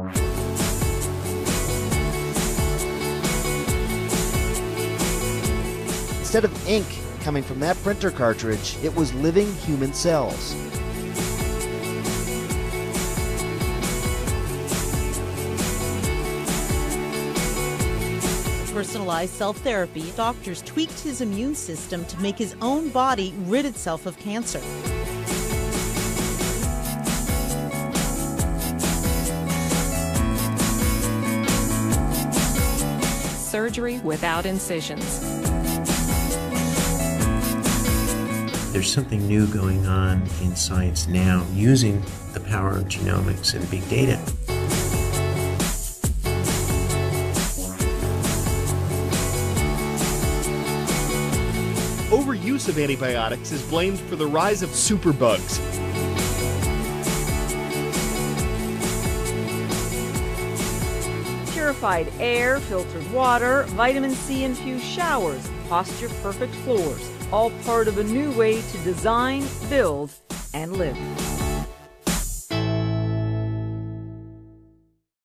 Instead of ink coming from that printer cartridge, it was living human cells. Personalized cell therapy, doctors tweaked his immune system to make his own body rid itself of cancer. Surgery without incisions. There's something new going on in science now using the power of genomics and big data. Overuse of antibiotics is blamed for the rise of superbugs. Purified air, filtered water, vitamin C infused showers, posture perfect floors, all part of a new way to design, build, and live.